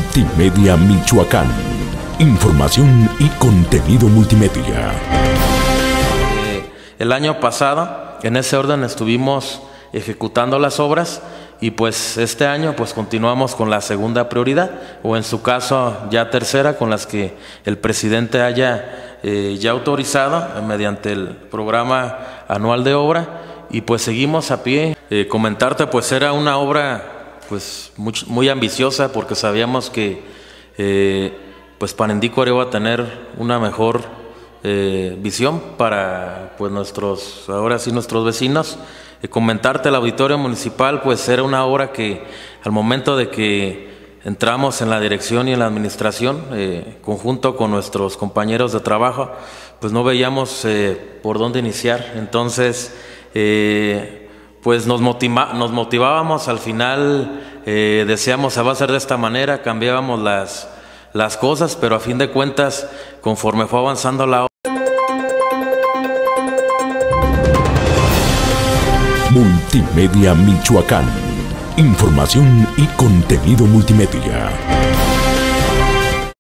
Multimedia Michoacán. Información y contenido multimedia. El año pasado, en ese orden, estuvimos ejecutando las obras y pues este año pues continuamos con la segunda prioridad, o en su caso ya tercera, con las que el presidente haya ya autorizado mediante el programa anual de obra, y pues seguimos a pie. Comentarte, pues era una obra pues muy ambiciosa, porque sabíamos que pues Panendico iba a tener una mejor visión para pues nuestros vecinos. Comentarte, el auditorio municipal pues era una obra que al momento de que entramos en la dirección y en la administración, conjunto con nuestros compañeros de trabajo, pues no veíamos por dónde iniciar. Entonces pues nos motivábamos. Al final decíamos, se va a hacer de esta manera, cambiábamos las cosas, pero a fin de cuentas, conforme fue avanzando la obra. Multimedia Michoacán. Información y contenido multimedia.